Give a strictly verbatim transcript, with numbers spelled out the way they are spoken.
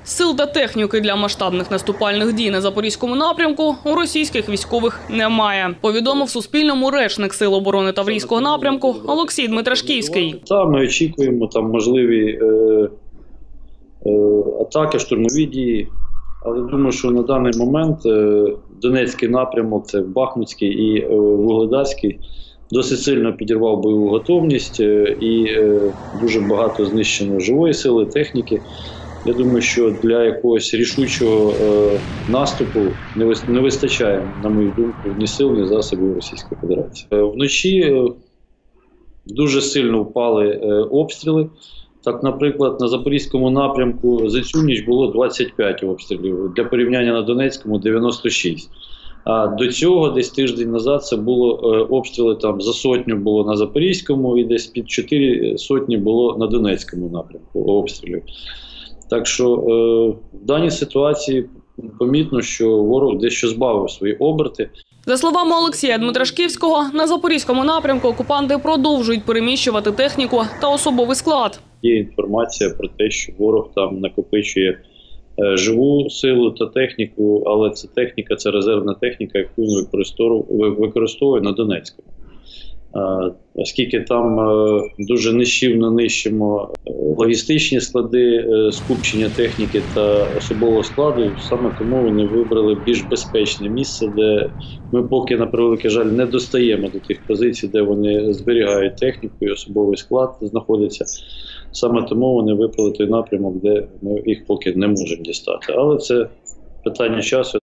Сил та техніки для масштабних наступальних дій на Запорізькому напрямку у російських військових немає, повідомив Суспільному речник Сил оборони Таврійського напрямку Олексій Дмитрашківський. Та ми очікуємо там можливі е, е, атаки, штурмові дії, але думаю, що на даний момент е, Донецький напрямок, це Бахмутський і е, Вугледарський, досить сильно підірвав бойову готовність е, і е, дуже багато знищено живої сили, техніки. Я думаю, що для якогось рішучого е, наступу не, вис, не вистачає, на мою думку, ні сил, ні засобів Російської Федерації. Е, вночі е, дуже сильно впали е, обстріли. Так, наприклад, на Запорізькому напрямку за цю ніч було двадцять п'ять обстрілів, для порівняння на Донецькому – дев'яносто шість. А до цього, десь тиждень назад, це було е, обстріли там за сотню було на Запорізькому і десь під чотири сотні було на Донецькому напрямку обстрілів. Так що е, в даній ситуації помітно, що ворог дещо збавив свої оберти. За словами Олексія Дмитрашківського, на Запорізькому напрямку окупанти продовжують переміщувати техніку та особовий склад. Є інформація про те, що ворог там накопичує е, живу силу та техніку, але ця техніка, це резервна техніка, яку він використовує, використовує на Донецькому. Е, оскільки там е, дуже нищівно нищимо логістичні склади, е, скупчення техніки та особового складу, саме тому вони вибрали більш безпечне місце, де ми поки, на превеликий жаль, не достаємо до тих позицій, де вони зберігають техніку і особовий склад знаходиться. Саме тому вони вибрали той напрямок, де ми їх поки не можемо дістати. Але це питання часу.